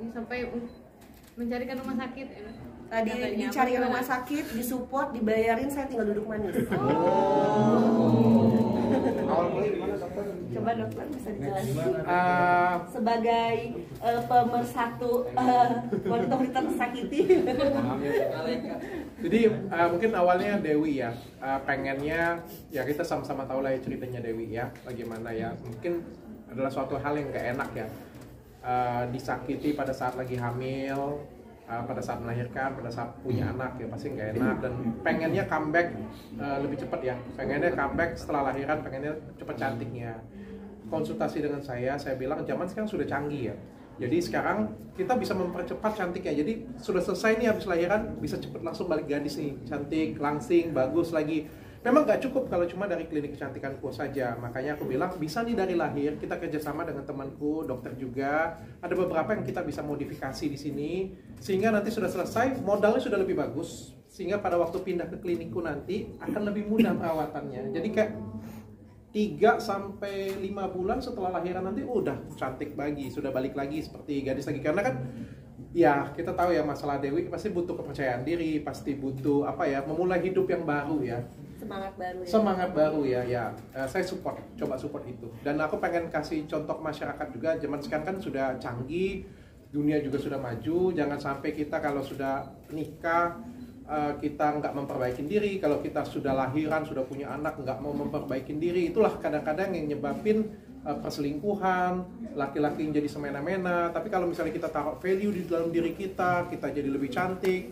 sampai mencarikan rumah sakit ya. Tadi dicari rumah sakit, disupport, dibayarin, saya tinggal duduk manis. Awal mulai gimana dokter? Coba dokter bisa dijelasin. Sebagai pemersatu wanita tersakiti. Jadi mungkin awalnya Dewi ya, pengennya ya kita sama-sama tahu lah ya ceritanya Dewi ya, bagaimana ya, mungkin adalah suatu hal yang gak enak ya, disakiti pada saat lagi hamil, pada saat melahirkan, pada saat punya anak ya pasti nggak enak, dan pengennya comeback lebih cepat ya, pengennya comeback setelah lahiran, pengennya cepat cantiknya. Konsultasi dengan saya bilang zaman sekarang sudah canggih ya, jadi sekarang kita bisa mempercepat cantiknya, jadi sudah selesai nih habis lahiran bisa cepat langsung balik gadis nih, cantik, langsing, bagus lagi. Memang nggak cukup kalau cuma dari klinik kecantikanku saja, makanya aku bilang bisa nih dari lahir kita kerjasama dengan temanku, dokter juga. Ada beberapa yang kita bisa modifikasi di sini, sehingga nanti sudah selesai, modalnya sudah lebih bagus, sehingga pada waktu pindah ke klinikku nanti akan lebih mudah perawatannya. Jadi kayak 3-5 bulan setelah lahiran nanti udah cantik lagi, sudah balik lagi seperti gadis lagi. Karena kan ya kita tahu ya masalah Dewi pasti butuh kepercayaan diri, pasti butuh apa ya, memulai hidup yang baru ya. Semangat baru ya. Saya coba support itu, dan aku pengen kasih contoh ke masyarakat juga. Zaman sekarang kan sudah canggih, dunia juga sudah maju. Jangan sampai kita kalau sudah nikah kita nggak memperbaiki diri, kalau kita sudah lahiran, sudah punya anak nggak mau memperbaiki diri. Itulah kadang-kadang yang nyebabin perselingkuhan, laki-laki yang jadi semena-mena. Tapi kalau misalnya kita taruh value di dalam diri kita jadi lebih cantik,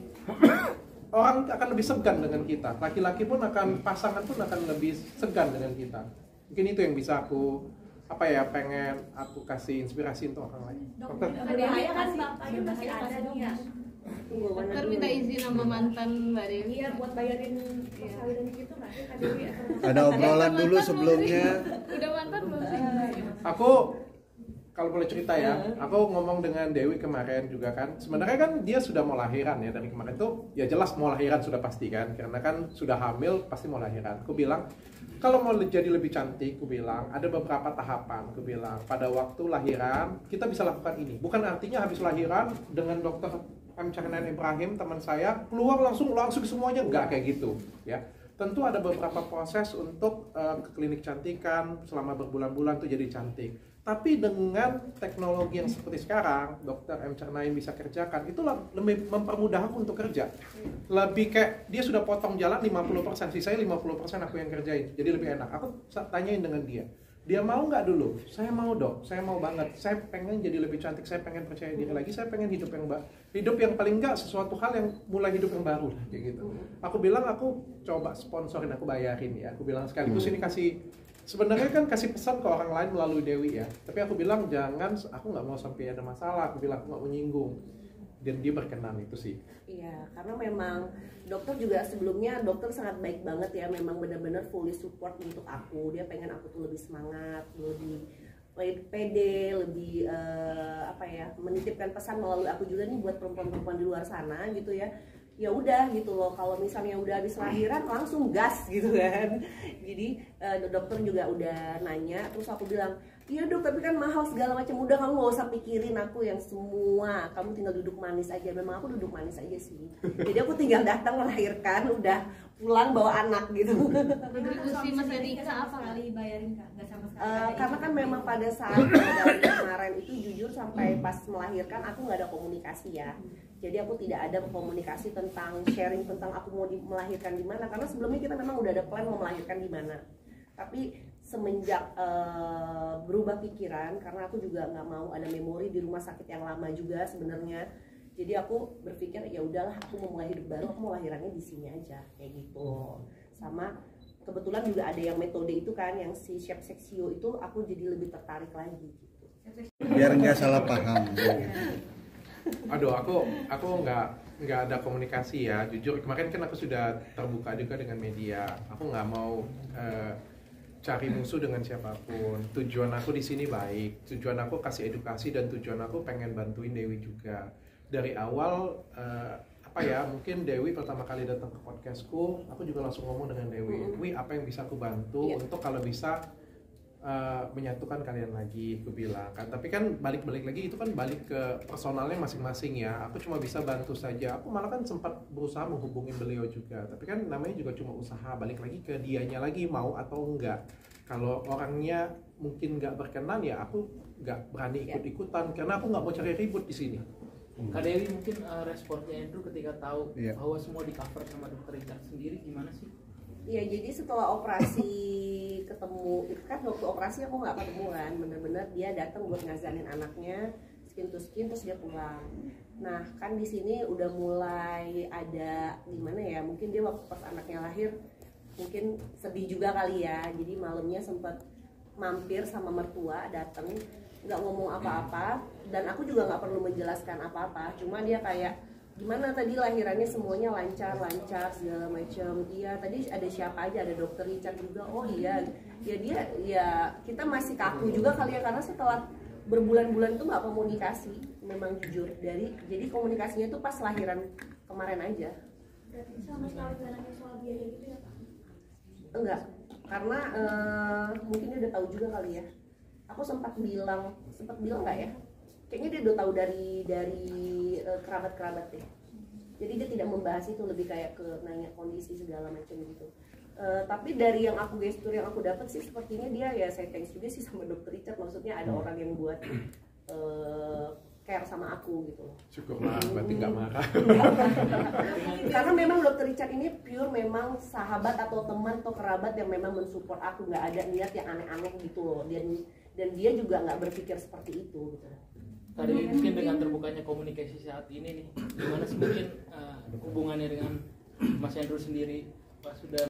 orang akan lebih segan dengan kita. Laki-laki pun pasangan pun akan lebih segan dengan kita. Mungkin itu yang bisa aku pengen aku kasih inspirasi untuk orang lain. Dokter. Bahaya kan bapaknya masih ada dong ya. Dokter minta izin sama mantan Mbak Dewi. Iya, buat bayarin persalinan gitu nggak sih Kak Dewi? Ada obrolan dulu sebelumnya. Udah mantan belum sih? Aku kalau boleh cerita ya, aku ngomong dengan Dewi kemarin juga kan. Sebenarnya kan dia sudah mau lahiran ya, dari kemarin tuh ya jelas mau lahiran sudah pasti kan, karena kan sudah hamil pasti mau lahiran. Aku bilang kalau mau jadi lebih cantik, aku bilang ada beberapa tahapan. Aku bilang pada waktu lahiran kita bisa lakukan ini. Bukan artinya habis lahiran dengan dokter M. Carnan Ibrahim teman saya keluar langsung semuanya, enggak kayak gitu ya. Tentu ada beberapa proses untuk ke klinik cantikan selama berbulan-bulan tuh jadi cantik. Tapi dengan teknologi yang seperti sekarang, Dr. M. Carnain bisa kerjakan, itu lebih mempermudah aku untuk kerja. Lebih kayak dia sudah potong jalan 50%, sisanya 50% aku yang kerjain. Jadi lebih enak. Aku tanyain dengan dia. Dia mau nggak dulu? Saya mau dok, saya mau banget. Saya pengen jadi lebih cantik, saya pengen percaya diri lagi, saya pengen hidup yang paling nggak sesuatu hal yang mulai hidup yang baru lah, kayak gitu. Aku bilang aku coba sponsorin, aku bayarin ya. Aku bilang sekaligus ini sebenarnya kan kasih pesan ke orang lain melalui Dewi ya. Tapi aku bilang jangan, aku nggak mau sampai ada masalah. Aku bilang aku nggak menyinggung. Dan dia berkenan itu sih. Iya, karena memang dokter juga sebelumnya dokter sangat baik banget ya. Memang benar-benar fully support untuk aku. Dia pengen aku tuh lebih semangat, lebih pede, lebih menitipkan pesan melalui aku juga nih buat perempuan-perempuan di luar sana gitu ya. Ya udah gitu loh, kalau misalnya udah habis lahiran langsung gas gitu kan. Jadi dokter juga udah nanya, terus aku bilang iya dok, tapi kan mahal segala macam. Udah kamu gak usah pikirin aku yang semua, kamu tinggal duduk manis aja. Memang aku duduk manis aja sih. Jadi aku tinggal datang melahirkan, udah pulang bawa anak gitu. Kontribusi Mas Erika apa kali bayarin Kak? Nggak sama sekali. Karena kan memang pada saat dari kemarin itu jujur sampai pas melahirkan aku nggak ada komunikasi ya. Jadi aku tidak ada komunikasi tentang sharing tentang aku mau melahirkan di mana. Karena sebelumnya kita memang udah ada plan mau melahirkan di mana. Tapi semenjak berubah pikiran, karena aku juga nggak mau ada memori di rumah sakit yang lama juga sebenarnya. Jadi aku berpikir ya udahlah, aku mau mulai hidup baru, aku mau lahirannya di sini aja kayak gitu. Sama kebetulan juga ada yang metode itu kan, yang si Chef Sexio itu, aku jadi lebih tertarik lagi gitu. Biar nggak salah paham. Aduh, aku nggak ada komunikasi ya. Jujur kemarin kan aku sudah terbuka juga dengan media. Aku nggak mau cari musuh dengan siapapun. Tujuan aku di sini baik. Tujuan aku kasih edukasi dan tujuan aku pengen bantuin Dewi juga. Dari awal mungkin Dewi pertama kali datang ke podcastku, aku juga langsung ngomong dengan Dewi, apa yang bisa aku bantu untuk kalau bisa menyatukan kalian lagi, aku bilang kan. Tapi kan balik lagi itu kan balik ke personalnya masing-masing ya. Aku cuma bisa bantu saja. Aku malah kan sempat berusaha menghubungi beliau juga. Tapi kan namanya juga cuma usaha. Balik lagi ke dianya lagi mau atau enggak. Kalau orangnya mungkin nggak berkenan ya aku nggak berani ikut-ikutan karena aku nggak mau cari ribut di sini. Kak Dewi, mungkin responnya Andrew ketika tahu Iya. bahwa semua di cover sama dokter Richard sendiri gimana sih? Iya, jadi setelah operasi ketemu, itu kan waktu operasi aku nggak ketemu kan, bener-bener dia datang buat ngazanin anaknya, skin to skin, terus dia pulang. Nah kan di sini udah mulai ada gimana ya, mungkin dia waktu pas anaknya lahir mungkin sedih juga kali ya, jadi malamnya sempat mampir sama mertua, datang nggak ngomong apa-apa, dan aku juga nggak perlu menjelaskan apa-apa, cuma dia kayak gimana tadi lahirannya semuanya lancar segala macam. Iya tadi ada siapa aja, ada dokter Richard juga. Oh iya ya, dia ya kita masih kaku juga kali ya, karena setelah berbulan-bulan tuh nggak komunikasi, memang jujur. Jadi komunikasinya tuh pas lahiran kemarin aja. Berarti sama sekali nggak nanya soal biaya gitu ya Pak? Enggak, karena mungkin dia udah tahu juga kali ya. Aku sempat bilang nggak ya? Kayaknya dia udah tahu dari kerabat-kerabat deh. Jadi dia tidak membahas itu, lebih kayak ke nanya kondisi segala macam gitu. Tapi dari yang gestur yang aku dapat sih sepertinya dia ya, saya thanks juga sih sama dokter Richard. Maksudnya ada orang yang buat care sama aku gitu. Syukurlah, berarti nggak marah. Karena memang dokter Richard ini pure memang sahabat atau teman atau kerabat yang memang mensupport aku, nggak ada niat yang aneh-aneh gitu loh. Dan dia juga nggak berpikir seperti itu gitu. Tadi mungkin dengan terbukanya komunikasi saat ini nih, gimana sih mungkin hubungannya dengan Mas Andrew sendiri? Pas sudah